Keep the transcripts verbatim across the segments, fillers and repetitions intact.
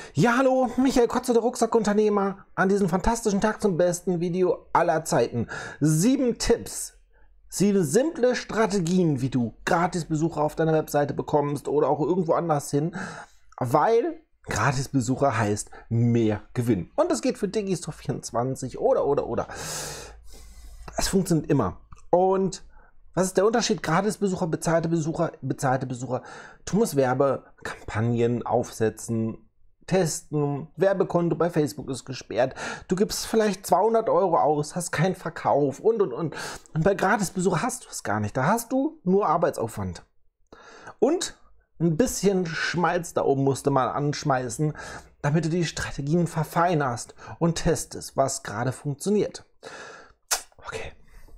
Ja, hallo, Michael Kotze, der Rucksackunternehmer, an diesem fantastischen Tag zum besten Video aller Zeiten. Sieben Tipps, sieben simple Strategien, wie du Gratisbesucher auf deiner Webseite bekommst oder auch irgendwo anders hin, weil Gratisbesucher heißt mehr Gewinn. Und das geht für Digistore vierundzwanzig oder, oder, oder. Es funktioniert immer. Und was ist der Unterschied? Gratisbesucher, bezahlte Besucher, bezahlte Besucher. Du musst Werbekampagnen aufsetzen, testen, Werbekonto bei Facebook ist gesperrt, du gibst vielleicht zweihundert Euro aus, hast keinen Verkauf und und und. Und bei Gratisbesucher hast du es gar nicht, da hast du nur Arbeitsaufwand. Und ein bisschen Schmalz da oben musst du mal anschmeißen, damit du die Strategien verfeinerst und testest, was gerade funktioniert. Okay.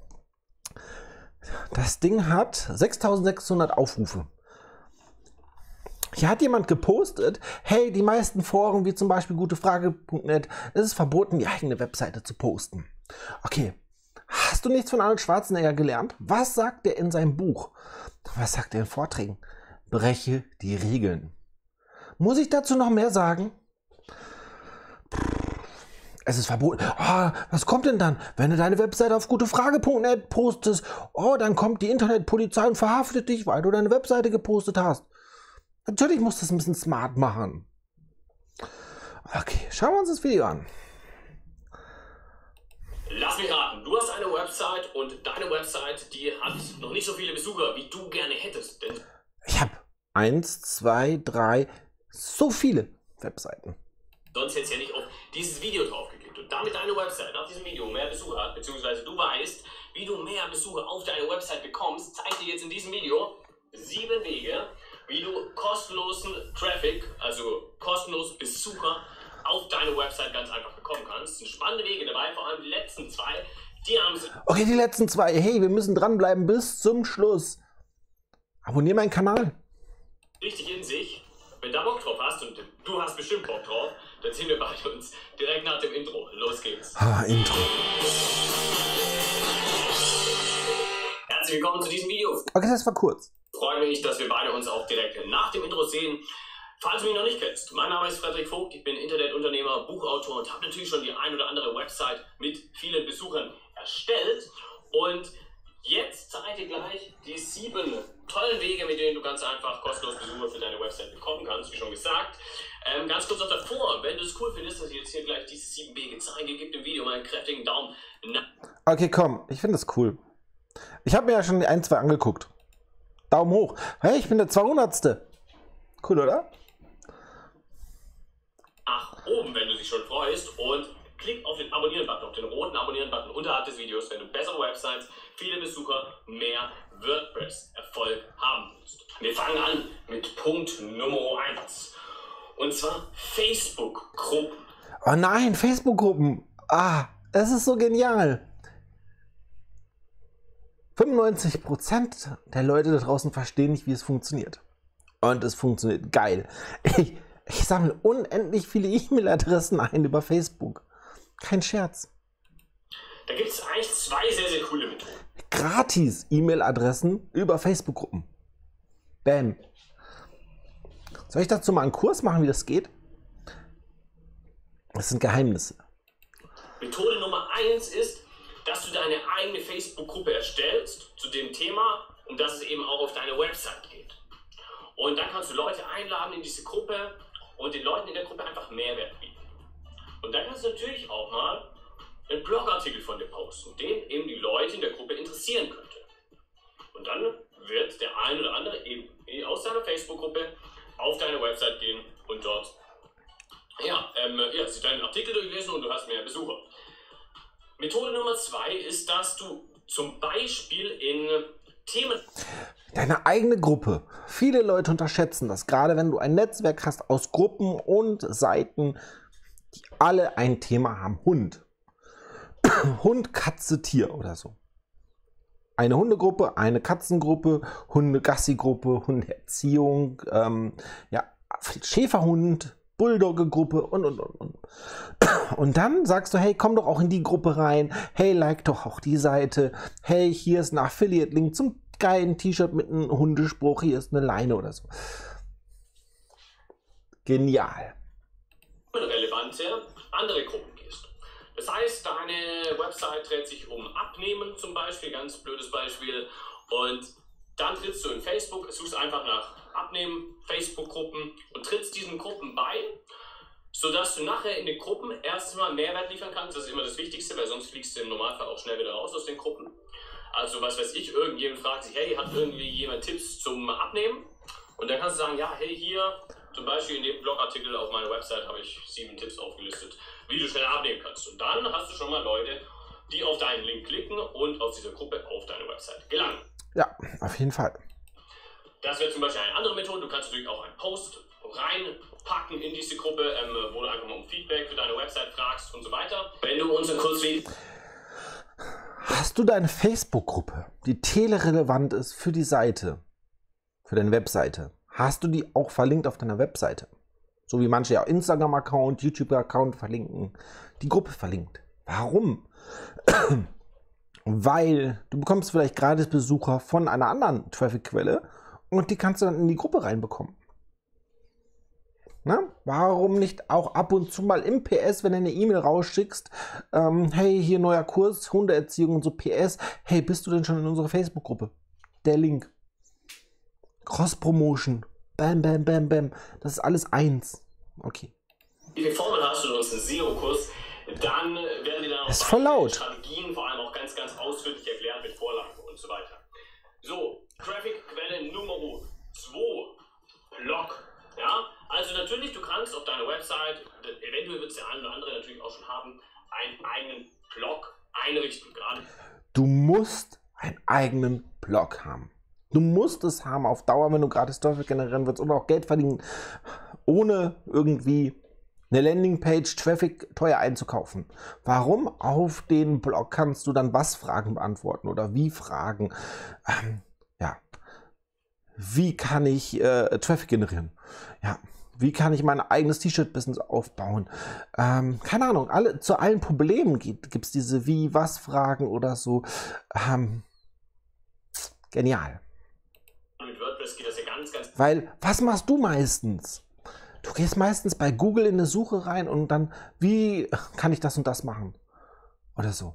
Das Ding hat sechstausendsechshundert Aufrufe. Hier hat jemand gepostet, hey, die meisten Foren, wie zum Beispiel gutefrage punkt net, es ist verboten, die eigene Webseite zu posten. Okay, hast du nichts von Arnold Schwarzenegger gelernt? Was sagt er in seinem Buch? Was sagt er in Vorträgen? Breche die Regeln. Muss ich dazu noch mehr sagen? Es ist verboten. Oh, was kommt denn dann, wenn du deine Webseite auf gutefrage punkt net postest? Oh, dann kommt die Internetpolizei und verhaftet dich, weil du deine Webseite gepostet hast. Natürlich musst du es ein bisschen smart machen. Okay, schauen wir uns das Video an. Lass mich raten, du hast eine Website und deine Website, die hat noch nicht so viele Besucher, wie du gerne hättest. Denn ich habe eins, zwei, drei, so viele Webseiten. Sonst hättest du ja nicht auf dieses Video draufgeklickt. Und damit deine Website nach diesem Video mehr Besucher hat, beziehungsweise du weißt, wie du mehr Besucher auf deine Website bekommst, zeige ich dir jetzt in diesem Video sieben Wege, wie du kostenlosen Traffic, also kostenlos Besucher auf deine Website ganz einfach bekommen kannst. Es sind spannende Wege dabei, vor allem die letzten zwei, die haben sie. Okay, die letzten zwei. Hey, wir müssen dranbleiben bis zum Schluss. Abonniere meinen Kanal. Richtig in sich. Wenn du da Bock drauf hast, und du hast bestimmt Bock drauf, dann sehen wir beide uns direkt nach dem Intro. Los geht's. Ah, Intro. Herzlich willkommen zu diesem Video. Okay, das war kurz. Freue mich, dass wir beide uns auch direkt nach dem Intro sehen. Falls du mich noch nicht kennst, mein Name ist Frederik Vogt, ich bin Internetunternehmer, Buchautor und habe natürlich schon die ein oder andere Website mit vielen Besuchern erstellt. Und jetzt zeige ich dir gleich die sieben tollen Wege, mit denen du ganz einfach kostenlos Besucher für deine Website bekommen kannst, wie schon gesagt. Ähm, ganz kurz noch davor, wenn du es cool findest, dass ich jetzt hier gleich diese sieben Wege zeige, gib dem Video mal einen kräftigen Daumen nach. Okay, komm, ich finde das cool. Ich habe mir ja schon die ein, zwei angeguckt. Daumen hoch. Hey, ich bin der zweihundertste. Cool, oder? Nach oben, wenn du dich schon freust, und klick auf den Abonnieren-Button, auf den roten Abonnieren-Button unterhalb des Videos, wenn du bessere Websites, viele Besucher, mehr WordPress-Erfolg haben willst. Wir fangen an mit Punkt Nummer eins. Und zwar Facebook-Gruppen. Oh nein, Facebook-Gruppen. Ah, es ist so genial. fünfundneunzig Prozent der Leute da draußen verstehen nicht, wie es funktioniert. Und es funktioniert geil. Ich, ich sammle unendlich viele E-Mail-Adressen ein über Facebook. Kein Scherz. Da gibt es eigentlich zwei sehr, sehr coole Methoden. Gratis E-Mail-Adressen über Facebook-Gruppen. Bam. Soll ich dazu mal einen Kurs machen, wie das geht? Das sind Geheimnisse. Methode Nummer eins ist, dass du deine eigene Facebook-Gruppe erstellst zu dem Thema, um das es eben auch auf deine Website geht. Und dann kannst du Leute einladen in diese Gruppe und den Leuten in der Gruppe einfach Mehrwert bieten. Und dann kannst du natürlich auch mal einen Blogartikel von dir posten, den eben die Leute in der Gruppe interessieren könnte. Und dann wird der ein oder andere eben aus deiner Facebook-Gruppe auf deine Website gehen und dort ja, ähm, ja, sich deinen Artikel durchlesen und du hast mehr Besucher. Methode Nummer zwei ist, dass du zum Beispiel in Themen... Deine eigene Gruppe. Viele Leute unterschätzen das, gerade wenn du ein Netzwerk hast aus Gruppen und Seiten, die alle ein Thema haben. Hund. Hund, Katze, Tier oder so. Eine Hundegruppe, eine Katzengruppe, Hunde-Gassi-Gruppe, Hundeerziehung, ähm, ja, Schäferhund, Bulldogge-Gruppe und, und, und, und. Und dann sagst du, hey, komm doch auch in die Gruppe rein. Hey, like doch auch die Seite. Hey, hier ist ein Affiliate-Link zum geilen T-Shirt mit einem Hundespruch. Hier ist eine Leine oder so. Genial. ganze andere Gruppen gehst. Das heißt, deine Website dreht sich um Abnehmen zum Beispiel, ganz blödes Beispiel. Und dann trittst du in Facebook, suchst einfach nach Abnehmen, Facebook-Gruppen und trittst diesen Gruppen bei, sodass du nachher in den Gruppen erstmal Mehrwert liefern kannst. Das ist immer das Wichtigste, weil sonst fliegst du im Normalfall auch schnell wieder raus aus den Gruppen. Also was weiß ich, irgendjemand fragt sich, hey, hat irgendwie jemand Tipps zum Abnehmen? Und dann kannst du sagen, ja, hey, hier zum Beispiel in dem Blogartikel auf meiner Website habe ich sieben Tipps aufgelistet, wie du schnell abnehmen kannst. Und dann hast du schon mal Leute, die auf deinen Link klicken und aus dieser Gruppe auf deine Website gelangen. Ja, auf jeden Fall. Das wäre zum Beispiel eine andere Methode. Du kannst natürlich auch einen Post reinpacken in diese Gruppe, ähm, wo du einfach mal um Feedback für deine Website fragst und so weiter. Wenn du unseren Kurs liest. Hast du deine Facebook-Gruppe, die telerelevant ist für die Seite, für deine Webseite, hast du die auch verlinkt auf deiner Webseite? So wie manche ja Instagram-Account, YouTube-Account verlinken, die Gruppe verlinkt. Warum? Weil du bekommst vielleicht gratis Besucher von einer anderen Traffic-Quelle und die kannst du dann in die Gruppe reinbekommen. Na, warum nicht auch ab und zu mal im P S, wenn du eine E-Mail rausschickst, ähm, hey, hier neuer Kurs, Hundeerziehung und so P S, hey, bist du denn schon in unserer Facebook-Gruppe? Der Link. Cross-Promotion. Bam, bam, bam, bam. Das ist alles eins. Okay. Wie viele Formeln hast du in unserem Zero-Kurs? Dann werden dir dann auch voll laut. Strategien vor allem auch ganz, ganz ausführlich erklärt mit Vorlagen und so weiter. So, Traffic-Quelle Nummer zwei. Blog. Ja, also natürlich, du kannst auf deiner Website, eventuell wird es der eine oder andere natürlich auch schon haben, einen eigenen Blog einrichten. Gerade. Du musst einen eigenen Blog haben. Du musst es haben auf Dauer, wenn du gratis Traffic generieren willst und auch Geld verdienen, ohne irgendwie eine Landingpage Traffic teuer einzukaufen. Warum? Auf den Blog kannst du dann was Fragen beantworten oder wie Fragen. Ähm, ja. Wie kann ich äh, Traffic generieren? Ja. Wie kann ich mein eigenes T-Shirt-Business aufbauen? Ähm, keine Ahnung. Alle, zu allen Problemen gibt es diese Wie-Was-Fragen oder so. Ähm, genial. Mit WordPress geht das ja ganz, ganz. Weil, was machst du meistens? Du gehst meistens bei Google in eine Suche rein und dann, wie kann ich das und das machen? Oder so.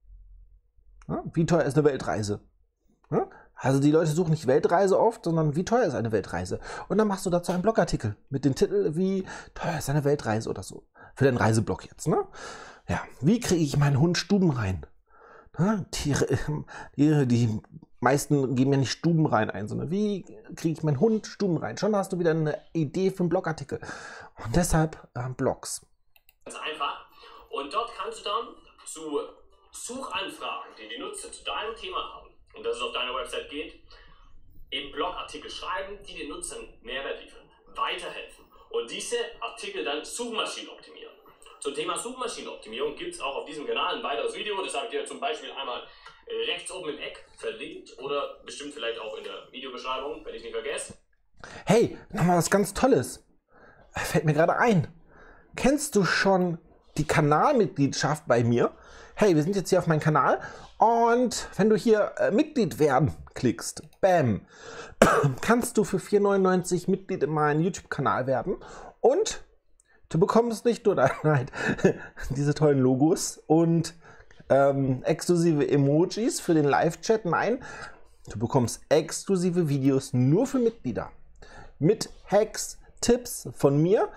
Ja? Wie teuer ist eine Weltreise? Ja? Also die Leute suchen nicht Weltreise oft, sondern wie teuer ist eine Weltreise? Und dann machst du dazu einen Blogartikel mit dem Titel, wie teuer ist eine Weltreise oder so. Für deinen Reiseblog jetzt, ne? Ja, wie kriege ich meinen Hund stubenrein? Ja? Tiere, die, die meisten geben ja nicht stubenrein ein, sondern wie kriege ich meinen Hund stubenrein? Schon hast du wieder eine Idee für einen Blogartikel. Und deshalb äh, Blogs. Ganz einfach. Und dort kannst du dann zu Suchanfragen, die die Nutzer zu deinem Thema haben, und dass es auf deiner Website geht, eben Blogartikel schreiben, die den Nutzern Mehrwert liefern, weiterhelfen und diese Artikel dann Suchmaschinen optimieren. Zum Thema Suchmaschinenoptimierung gibt es auch auf diesem Kanal ein weiteres Video, das habe ich dir zum Beispiel einmal rechts oben im Eck verlinkt oder bestimmt vielleicht auch in der Videobeschreibung, wenn ich nicht vergesse. Hey, nochmal was ganz Tolles. Fällt mir gerade ein. Kennst du schon die Kanalmitgliedschaft bei mir? Hey, wir sind jetzt hier auf meinem Kanal und wenn du hier äh, Mitglied werden klickst, bam, kannst du für vier neunundneunzig Mitglied in meinem YouTube-Kanal werden und du bekommst nicht nur halt, diese tollen Logos und ähm, exklusive Emojis für den Live-Chat, nein, du bekommst exklusive Videos nur für Mitglieder mit Hacks, Tipps von mir,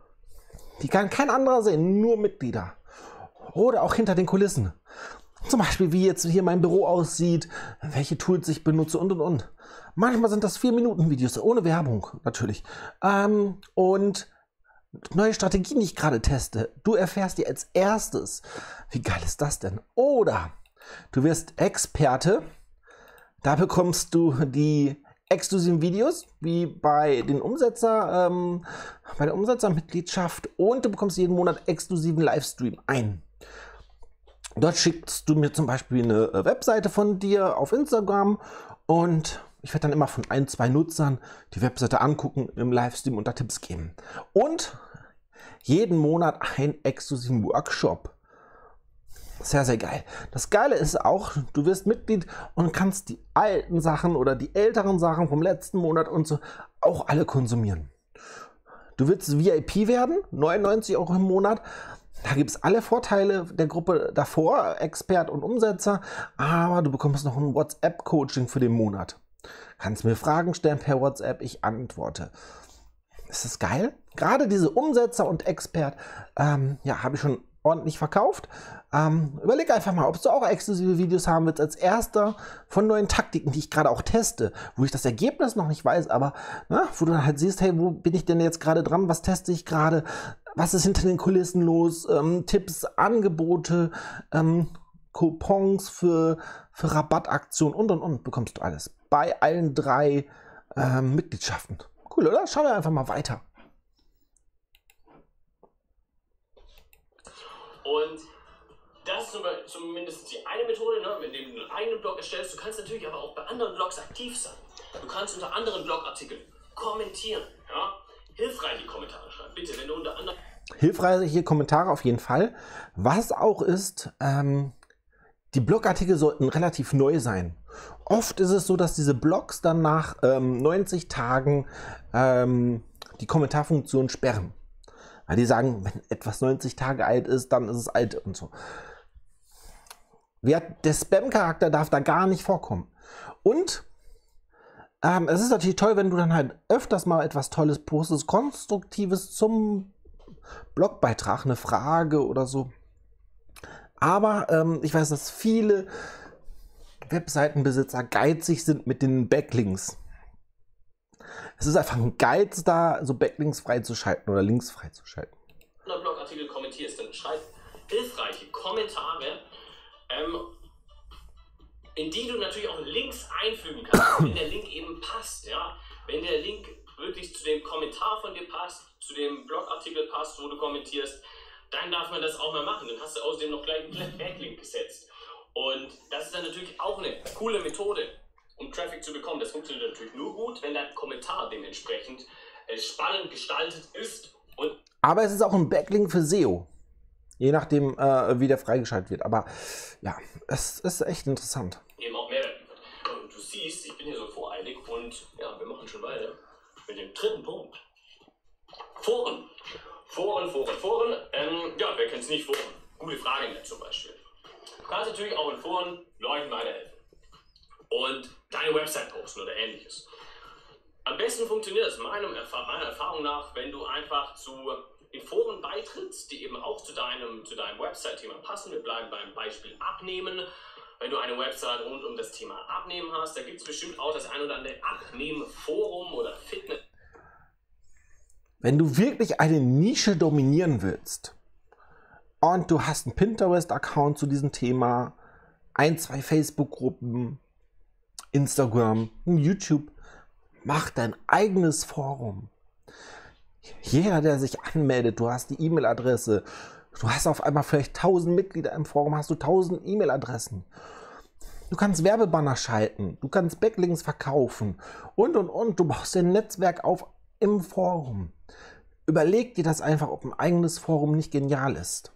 die kann kein anderer sehen, nur Mitglieder. Oder auch hinter den Kulissen. Zum Beispiel, wie jetzt hier mein Büro aussieht, welche Tools ich benutze und und und. Manchmal sind das vier Minuten Videos, ohne Werbung natürlich. Ähm, und neue Strategien, die ich gerade teste. Du erfährst die als erstes. Wie geil ist das denn? Oder du wirst Experte. Da bekommst du die exklusiven Videos, wie bei den Umsetzer, ähm, bei der Umsetzermitgliedschaft, und du bekommst jeden Monat exklusiven Livestream ein. Dort schickst du mir zum Beispiel eine Webseite von dir auf Instagram und ich werde dann immer von ein, zwei Nutzern die Webseite angucken, im Livestream und da Tipps geben. Und jeden Monat einen exklusiven Workshop. Sehr, sehr geil. Das Geile ist auch, du wirst Mitglied und kannst die alten Sachen oder die älteren Sachen vom letzten Monat und so auch alle konsumieren. Du willst V I P werden, neunundneunzig Euro im Monat. Da gibt es alle Vorteile der Gruppe davor, Expert und Umsetzer, aber du bekommst noch ein WhatsApp-Coaching für den Monat. Kannst mir Fragen stellen per WhatsApp, ich antworte. Ist das geil? Gerade diese Umsetzer und Expert, ähm, ja, habe ich schon ordentlich verkauft. Ähm, überleg einfach mal, ob du auch exklusive Videos haben willst als erster von neuen Taktiken, die ich gerade auch teste, wo ich das Ergebnis noch nicht weiß, aber na, wo du dann halt siehst, hey, wo bin ich denn jetzt gerade dran, was teste ich gerade, was ist hinter den Kulissen los, ähm, Tipps, Angebote, ähm, Coupons für, für Rabattaktionen und und und bekommst du alles bei allen drei ähm, Mitgliedschaften. Cool, oder? Schauen wir einfach mal weiter. Und das ist zumindest die eine Methode, ne, mit der du einen eigenen Blog erstellst. Du kannst natürlich aber auch bei anderen Blogs aktiv sein. Du kannst unter anderen Blogartikeln kommentieren. Ja? Hilfreiche Kommentare schreiben. Bitte, wenn du unter anderem... Hilfreiche Kommentare auf jeden Fall. Was auch ist, ähm, die Blogartikel sollten relativ neu sein. Oft ist es so, dass diese Blogs dann nach ähm, neunzig Tagen ähm, die Kommentarfunktion sperren. Weil die sagen, wenn etwas neunzig Tage alt ist, dann ist es alt und so. Der Spam-Charakter darf da gar nicht vorkommen. Und ähm, es ist natürlich toll, wenn du dann halt öfters mal etwas Tolles postest, Konstruktives zum Blogbeitrag, eine Frage oder so. Aber ähm, ich weiß, dass viele Webseitenbesitzer geizig sind mit den Backlinks. Es ist einfach ein Geiz da, so Backlinks freizuschalten oder Links freizuschalten. Wenn du Blogartikel kommentierst, dann schreib hilfreiche Kommentare, ähm, in die du natürlich auch Links einfügen kannst, wenn der Link eben passt. Ja? Wenn der Link wirklich zu dem Kommentar von dir passt, zu dem Blogartikel passt, wo du kommentierst, dann darf man das auch mal machen. Dann hast du außerdem noch gleich einen Backlink gesetzt. Und das ist dann natürlich auch eine coole Methode, um Traffic zu bekommen. Das funktioniert natürlich nur gut, wenn dein Kommentar dementsprechend äh, spannend gestaltet ist. Und Aber es ist auch ein Backlink für S E O. Je nachdem, äh, wie der freigeschaltet wird. Aber ja, es ist echt interessant. Eben auch Mehrwert liefert. Und du siehst, ich bin hier so voreilig und ja, wir machen schon weiter mit dem dritten Punkt. Foren. Foren, Foren, Foren. Ähm, ja, wer kennt es nicht? Foren. Gute Frage im Netz zum Beispiel. Du kannst natürlich auch in Foren Leuten weiterhelfen. Und deine Website posten oder ähnliches. Am besten funktioniert es meiner Erfahrung nach, wenn du einfach zu in Foren beitrittst, die eben auch zu deinem, zu deinem Website-Thema passen. Wir bleiben beim Beispiel Abnehmen. Wenn du eine Website rund um das Thema Abnehmen hast, da gibt es bestimmt auch das ein oder andere Abnehmen-Forum oder Fitness. Wenn du wirklich eine Nische dominieren willst und du hast einen Pinterest-Account zu diesem Thema, ein, zwei Facebook-Gruppen, Instagram, YouTube, mach dein eigenes Forum. Jeder, der sich anmeldet, du hast die E-Mail-Adresse, du hast auf einmal vielleicht tausend Mitglieder im Forum, hast du tausend E-Mail-Adressen. Du kannst Werbebanner schalten, du kannst Backlinks verkaufen und und und. Du baust dein Netzwerk auf im Forum. Überleg dir das einfach, ob ein eigenes Forum nicht genial ist.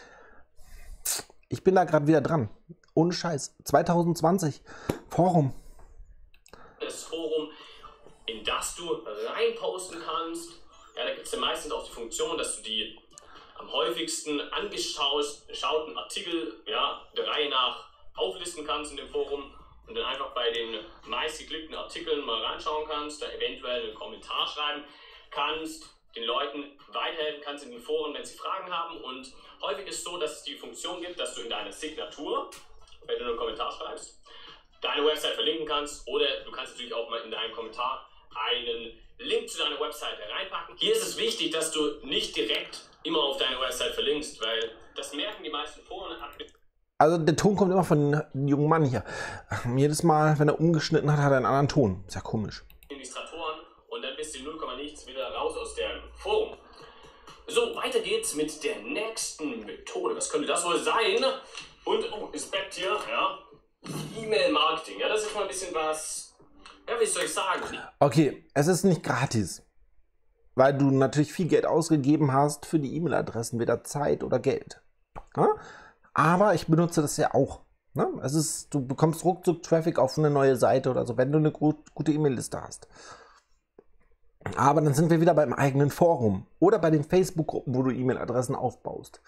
Ich bin da gerade wieder dran. Ohne Scheiß. zwanzig zwanzig. Forum. Das Forum, in das du reinposten kannst. Ja, da gibt es ja meistens auch die Funktion, dass du die am häufigsten angeschauten Artikel ja, der Reihe nach auflisten kannst in dem Forum und dann einfach bei den meistgeklickten Artikeln mal reinschauen kannst, da eventuell einen Kommentar schreiben kannst, den Leuten weiterhelfen kannst in den Foren, wenn sie Fragen haben. Und häufig ist es so, dass es die Funktion gibt, dass du in deiner Signatur, wenn du einen Kommentar schreibst, deine Website verlinken kannst, oder du kannst natürlich auch mal in deinem Kommentar einen Link zu deiner Website reinpacken. Hier ist es wichtig, dass du nicht direkt immer auf deine Website verlinkst, weil das merken die meisten Foren. Also der Ton kommt immer von dem jungen Mann hier. Jedes Mal, wenn er umgeschnitten hat, hat er einen anderen Ton. Ist ja komisch. Administratoren und dann bist du null Komma nichts wieder raus aus dem Forum. So, weiter geht's mit der nächsten Methode. Was könnte das wohl sein? Und, oh, ist back hier, ja. E-Mail-Marketing. Ja, das ist mal ein bisschen was, ja, wie soll ich sagen? Okay, es ist nicht gratis. Weil du natürlich viel Geld ausgegeben hast für die E-Mail-Adressen, weder Zeit oder Geld. Ja? Aber ich benutze das ja auch. Ne? Es ist, du bekommst ruckzuck Traffic auf eine neue Seite oder so, wenn du eine gut, gute E-Mail-Liste hast. Aber dann sind wir wieder beim eigenen Forum oder bei den Facebook-Gruppen, wo du E-Mail-Adressen aufbaust.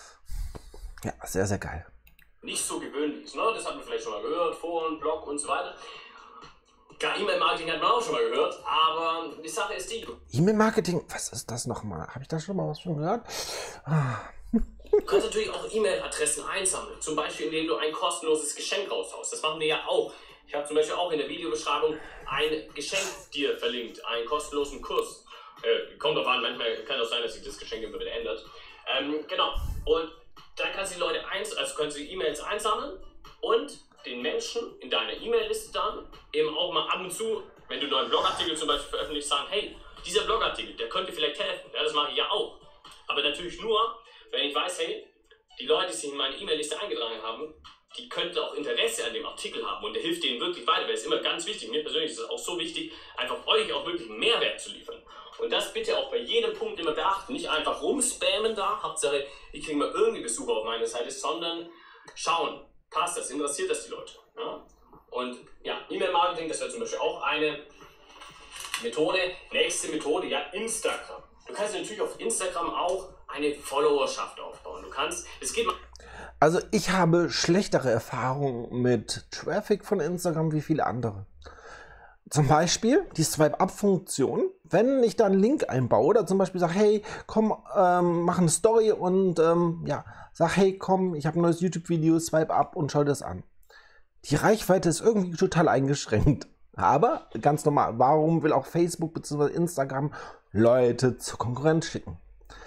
Ja, sehr, sehr geil. Nicht so gewöhnlich ist, ne? Das hat man vielleicht schon mal gehört, Foren, Blog und so weiter. Klar, E-Mail-Marketing hat man auch schon mal gehört, aber die Sache ist die. E-Mail-Marketing, was ist das nochmal? Habe ich da schon mal was von gehört? Ah. Du kannst natürlich auch E-Mail-Adressen einsammeln, zum Beispiel indem du ein kostenloses Geschenk raushaust. Das machen wir ja auch. Ich habe zum Beispiel auch in der Videobeschreibung ein Geschenk dir verlinkt, einen kostenlosen Kurs. Äh, kommt drauf an, manchmal kann es sein, dass sich das Geschenk immer wieder ändert. Ähm, genau. Und dann kannst du die Leute eins, also kannst du E-Mails einsammeln und den Menschen in deiner E-Mail-Liste dann eben auch mal ab und zu, wenn du einen neuen Blogartikel zum Beispiel veröffentlichst, sagen, hey, dieser Blogartikel, der könnte vielleicht helfen. Ja, das mache ich ja auch. Aber natürlich nur, wenn ich weiß, hey, die Leute, die sich in meine E-Mail-Liste eingetragen haben, die könnten auch Interesse an dem Artikel haben und der hilft denen wirklich weiter, weil es immer ganz wichtig, mir persönlich ist es auch so wichtig, einfach euch auch wirklich Mehrwert zu liefern. Und das bitte auch bei jedem Punkt immer beachten, nicht einfach rumspammen da, Hauptsache, ich kriege mal irgendwie Besucher auf meine Seite, sondern schauen, passt das, interessiert das die Leute. Ja? Und ja, E-Mail-Marketing, das wäre zum Beispiel auch eine Methode. Nächste Methode, ja, Instagram. Du kannst natürlich auf Instagram auch eine Followerschaft aufbauen. Du kannst, es geht mal. Also ich habe schlechtere Erfahrungen mit Traffic von Instagram wie viele andere. Zum Beispiel die Swipe-Up-Funktion, wenn ich da einen Link einbaue oder zum Beispiel sage, hey, komm, ähm, mach eine Story und ähm, ja, sag, hey, komm, ich habe ein neues YouTube-Video, Swipe up und schau das an. Die Reichweite ist irgendwie total eingeschränkt. Aber ganz normal, warum will auch Facebook bzw. Instagram Leute zur Konkurrenz schicken?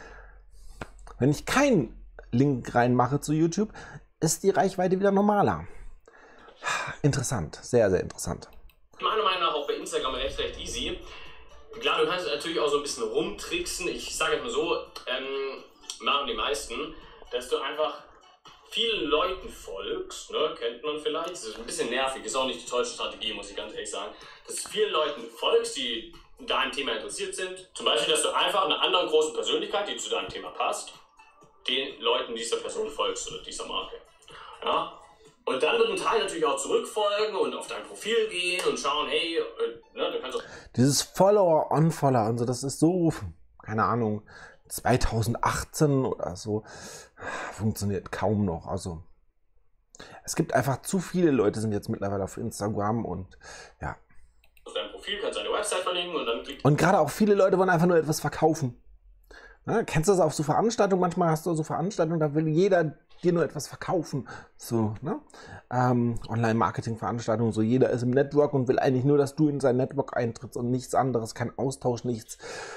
Wenn ich keinen Link reinmache zu YouTube, ist die Reichweite wieder normaler. Interessant, sehr, sehr interessant. Meiner Meinung nach auch bei Instagram recht, recht easy. Klar, du kannst natürlich auch so ein bisschen rumtricksen. Ich sage mal so, ähm, machen die meisten, dass du einfach vielen Leuten folgst, ne, kennt man vielleicht, das ist ein bisschen nervig, ist auch nicht die tollste Strategie, muss ich ganz ehrlich sagen, dass du vielen Leuten folgst, die in deinem Thema interessiert sind. Zum Beispiel, dass du einfach einer anderen großen Persönlichkeit, die zu deinem Thema passt, den Leuten dieser Person folgst oder dieser Marke. Ja? Und dann wird ein Teil natürlich auch zurückfolgen und auf dein Profil gehen und schauen, hey, äh, ne, du kannst auch. Dieses Follower, Unfollower und so, das ist so, keine Ahnung, zweitausendachtzehn oder so, funktioniert kaum noch. Also es gibt einfach zu viele Leute, sind jetzt mittlerweile auf Instagram und ja. Auf dein Profil kannst du deine Website verlinken und dann klickst. Und gerade auch viele Leute wollen einfach nur etwas verkaufen. Ja, kennst du das auf so Veranstaltungen? Manchmal hast du so Veranstaltungen, da will jeder dir nur etwas verkaufen. So, ne? Ähm, Online-Marketing-Veranstaltungen, so jeder ist im Network und will eigentlich nur, dass du in sein Network eintrittst und nichts anderes, kein Austausch, nichts.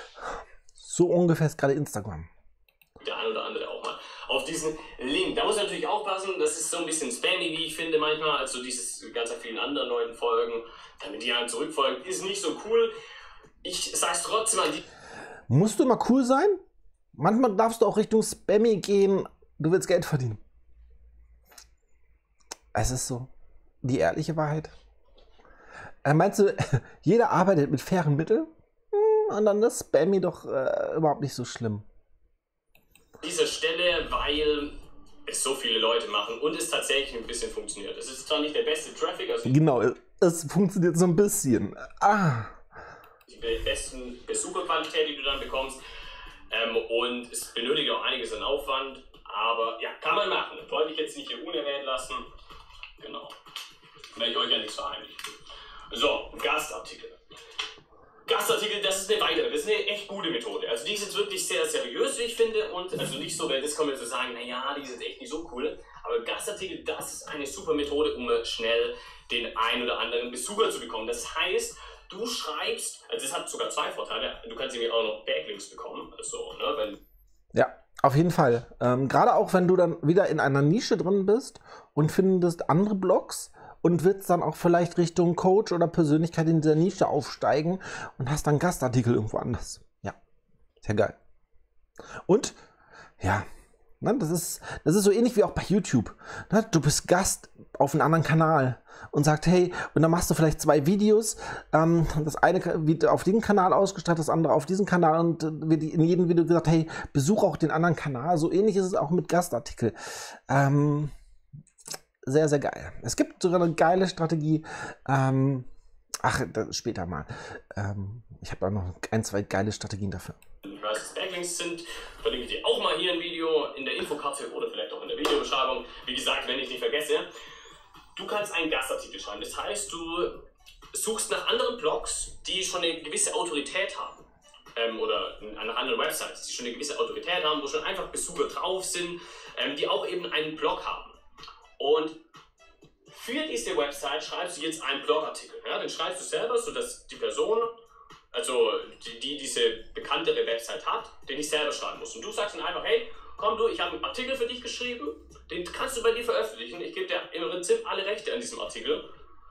So ungefähr ist gerade Instagram. Der ein oder andere auch mal auf diesen Link. Da muss man natürlich aufpassen, das ist so ein bisschen spammy, wie ich finde manchmal, also dieses ganz vielen anderen Leuten folgen, damit die dann zurückfolgen, ist nicht so cool. Ich sag's trotzdem an die. Musst du immer cool sein? Manchmal darfst du auch Richtung Spammy gehen, du willst Geld verdienen. Es ist so, die ehrliche Wahrheit. Äh, meinst du, jeder arbeitet mit fairen Mitteln? Hm, und dann ist Spammy doch äh, überhaupt nicht so schlimm. Dieser Stelle, weil es so viele Leute machen und es tatsächlich ein bisschen funktioniert. Es ist zwar nicht der beste Traffic, also genau, es funktioniert so ein bisschen. Ah. Die besten Besucherqualität, die du dann bekommst, ähm, und es benötigt auch einiges an Aufwand, aber ja, kann man machen. Das wollte ich jetzt nicht hier unerwähnt lassen. Genau. Werde ich euch ja nichts verheimlichen. So, Gastartikel. Gastartikel, das ist eine weitere, das ist eine echt gute Methode. Also die ist jetzt wirklich sehr seriös, wie ich finde, und also nicht so, weil das kommen wir zu sagen, naja, die sind echt nicht so cool. Aber Gastartikel, das ist eine super Methode, um schnell den ein oder anderen Besucher zu bekommen. Das heißt, du schreibst, also das hat sogar zwei Vorteile, du kannst nämlich auch noch Backlinks bekommen, also, ne, wenn. Ja, auf jeden Fall. Ähm, gerade auch, wenn du dann wieder in einer Nische drin bist und findest andere Blogs und willst dann auch vielleicht Richtung Coach oder Persönlichkeit in dieser Nische aufsteigen und hast dann Gastartikel irgendwo anders. Ja, sehr geil. Und, ja, ne, das ist, das ist so ähnlich wie auch bei YouTube. Ne, du bist Gast auf einem anderen Kanal und sagst, hey, und dann machst du vielleicht zwei Videos, ähm, das eine wird auf diesem Kanal ausgestrahlt, das andere auf diesem Kanal und wird in jedem Video gesagt, hey, besuche auch den anderen Kanal. So ähnlich ist es auch mit Gastartikel. Ähm, sehr, sehr geil. Es gibt sogar eine geile Strategie, ähm, Ach, das später mal. Ähm, ich habe auch noch ein, zwei geile Strategien dafür. Versus Backlinks sind, verlinke ich dir auch mal hier ein Video in der Infokarte oder vielleicht auch in der Videobeschreibung. Wie gesagt, wenn ich nicht vergesse, du kannst einen Gastartikel schreiben. Das heißt, du suchst nach anderen Blogs, die schon eine gewisse Autorität haben. Ähm, oder nach anderen Websites, die schon eine gewisse Autorität haben, wo schon einfach Besucher drauf sind, ähm, die auch eben einen Blog haben. Und für diese Website schreibst du jetzt einen Blogartikel. Ja? Den schreibst du selber, sodass die Person, also die, die diese bekanntere Website hat, den ich selber schreiben muss. Und du sagst dann einfach, hey, komm du, ich habe einen Artikel für dich geschrieben, den kannst du bei dir veröffentlichen. Ich gebe dir im Prinzip alle Rechte an diesem Artikel.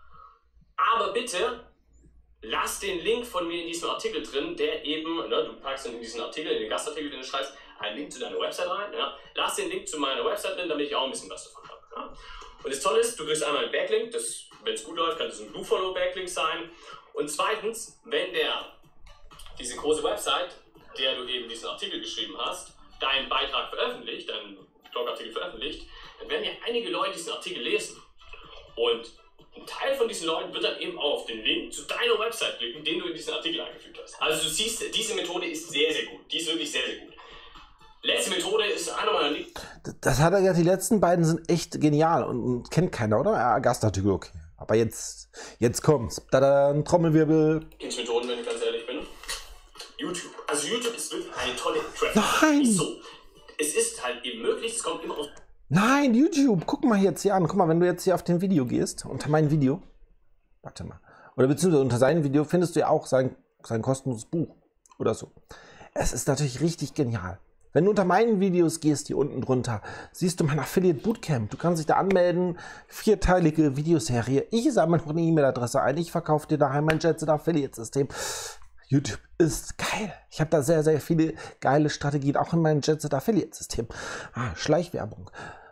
Aber bitte lass den Link von mir in diesem Artikel drin, der eben, ne, du packst dann in diesen Artikel, in den Gastartikel, den du schreibst, einen Link zu deiner Website rein. Ja? Lass den Link zu meiner Website drin, damit ich auch ein bisschen was davon habe. Ja? Und das Tolle ist, du kriegst einmal einen Backlink, wenn es gut läuft, kann das ein BlueFollow-Backlink sein. Und zweitens, wenn der, diese große Website, der du eben diesen Artikel geschrieben hast, deinen Beitrag veröffentlicht, deinen Blogartikel veröffentlicht, dann werden ja einige Leute diesen Artikel lesen. Und ein Teil von diesen Leuten wird dann eben auch auf den Link zu deiner Website klicken, den du in diesen Artikel eingefügt hast. Also du siehst, diese Methode ist sehr, sehr gut. Die ist wirklich sehr, sehr gut. Letzte Methode ist einer meiner Lieblings. Das hat er ja, die letzten beiden sind echt genial und, und kennt keiner, oder? Ja, Gastartikel, okay. Aber jetzt, jetzt kommt's. Da, da, ein Trommelwirbel. Methoden, wenn ich ganz ehrlich bin. YouTube. Also YouTube ist wirklich eine tolle Traffic. Nein! So. Es ist halt eben möglich, es kommt immer auf. Nein, YouTube, guck mal jetzt hier an. Guck mal, wenn du jetzt hier auf den Video gehst, unter mein Video, warte mal, oder beziehungsweise unter sein Video findest du ja auch sein, sein kostenloses Buch oder so. Es ist natürlich richtig genial. Wenn du unter meinen Videos gehst, hier unten drunter, siehst du mein Affiliate Bootcamp. Du kannst dich da anmelden, vierteilige Videoserie. Ich sammle noch eine E-Mail-Adresse ein, ich verkaufe dir daheim mein Jetset Affiliate-System. YouTube ist geil. Ich habe da sehr, sehr viele geile Strategien, auch in meinem Jetset Affiliate-System. Ah, Schleichwerbung.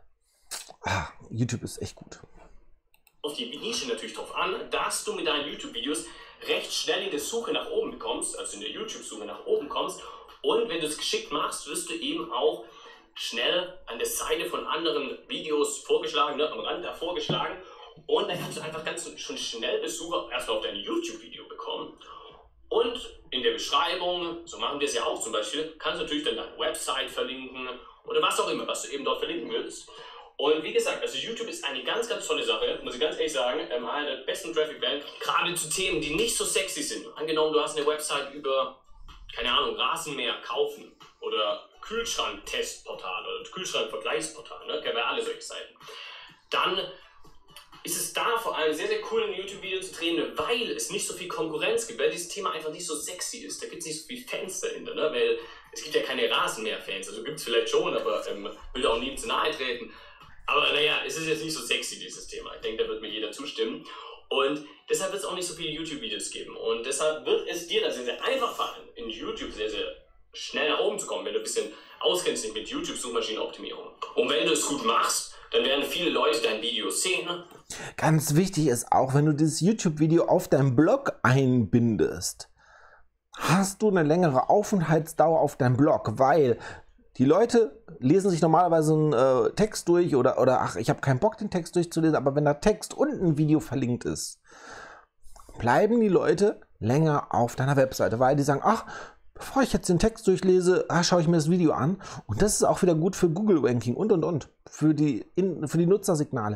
Ah, YouTube ist echt gut. Auf die Nische natürlich drauf an, dass du mit deinen YouTube-Videos recht schnell in der Suche nach oben kommst, also in der YouTube-Suche nach oben kommst. Und wenn du es geschickt machst, wirst du eben auch schnell an der Seite von anderen Videos vorgeschlagen, ne, am Rand da vorgeschlagen. Und dann kannst du einfach ganz schon schnell Besucher erstmal auf dein YouTube-Video bekommen. Und in der Beschreibung, so machen wir es ja auch zum Beispiel, kannst du natürlich dann deine Website verlinken oder was auch immer, was du eben dort verlinken willst. Und wie gesagt, also YouTube ist eine ganz, ganz tolle Sache, muss ich ganz ehrlich sagen, ähm, eine der besten Traffic-Quellen, gerade zu Themen, die nicht so sexy sind. Angenommen, du hast eine Website über, keine Ahnung, Rasenmäher kaufen oder Kühlschrank-Testportal oder Kühlschrank-Vergleichsportal, ne? Kennen wir alle solche Seiten. Dann ist es da vor allem sehr, sehr cool, ein YouTube-Video zu drehen, weil es nicht so viel Konkurrenz gibt, weil dieses Thema einfach nicht so sexy ist. Da gibt es nicht so viele Fans dahinter, ne? Weil es gibt ja keine Rasenmäher-Fans, also gibt es vielleicht schon, aber ähm, will auch nie zu nahe treten. Aber naja, es ist jetzt nicht so sexy, dieses Thema. Ich denke, da wird mir jeder zustimmen. Und deshalb wird es auch nicht so viele YouTube-Videos geben. Und deshalb wird es dir dann sehr, sehr einfach fallen, in YouTube sehr, sehr schnell nach oben zu kommen, wenn du ein bisschen auskennst dich mit YouTube-Suchmaschinenoptimierung. Und wenn du es gut machst, dann werden viele Leute dein Video sehen. Ganz wichtig ist auch, wenn du dieses YouTube-Video auf deinem Blog einbindest, hast du eine längere Aufenthaltsdauer auf deinem Blog, weil die Leute lesen sich normalerweise einen äh, Text durch oder, oder ach, ich habe keinen Bock, den Text durchzulesen, aber wenn der Text und ein Video verlinkt ist, bleiben die Leute länger auf deiner Webseite, weil die sagen, ach, bevor ich jetzt den Text durchlese, ach, schaue ich mir das Video an. Und das ist auch wieder gut für Google-Ranking und, und, und, für die, in, für die Nutzersignale.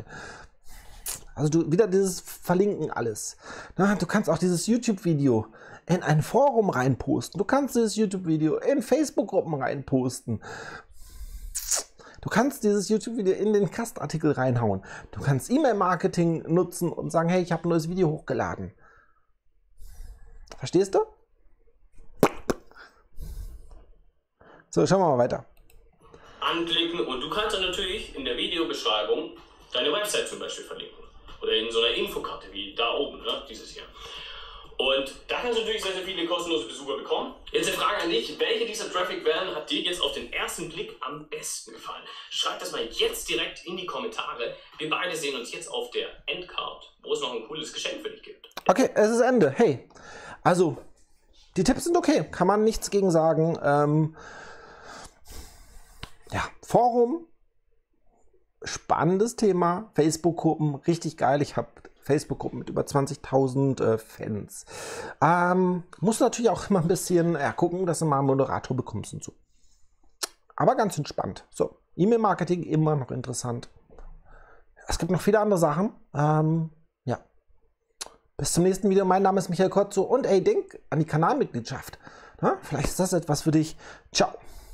Also du wieder dieses Verlinken alles. Na, du kannst auch dieses YouTube-Video in ein Forum reinposten. Du kannst dieses YouTube-Video in Facebook-Gruppen reinposten. Du kannst dieses YouTube-Video in den Gastartikel reinhauen. Du kannst E-Mail-Marketing nutzen und sagen, hey, ich habe ein neues Video hochgeladen. Verstehst du? So, schauen wir mal weiter. Anklicken und du kannst dann natürlich in der Videobeschreibung deine Website zum Beispiel verlinken. Oder in so einer Infokarte wie da oben, ne? Dieses hier. Und da kannst du natürlich sehr, sehr viele kostenlose Besucher bekommen. Jetzt eine Frage an dich, welche dieser Traffic-Quellen hat dir jetzt auf den ersten Blick am besten gefallen? Schreib das mal jetzt direkt in die Kommentare. Wir beide sehen uns jetzt auf der Endcard, wo es noch ein cooles Geschenk für dich gibt. Okay, es ist Ende. Hey, also die Tipps sind okay, kann man nichts gegen sagen. Ähm, ja, Forum, spannendes Thema, Facebook-Gruppen, richtig geil. Ich habe Facebook-Gruppen mit über zwanzigtausend äh, Fans. Ähm, musst natürlich auch immer ein bisschen ja, gucken, dass du mal einen Moderator bekommst und so. Aber ganz entspannt. So, E-Mail-Marketing immer noch interessant. Es gibt noch viele andere Sachen. Ähm, ja. Bis zum nächsten Video. Mein Name ist Michael Kotzo und ey, denk an die Kanalmitgliedschaft. Na, vielleicht ist das etwas für dich. Ciao.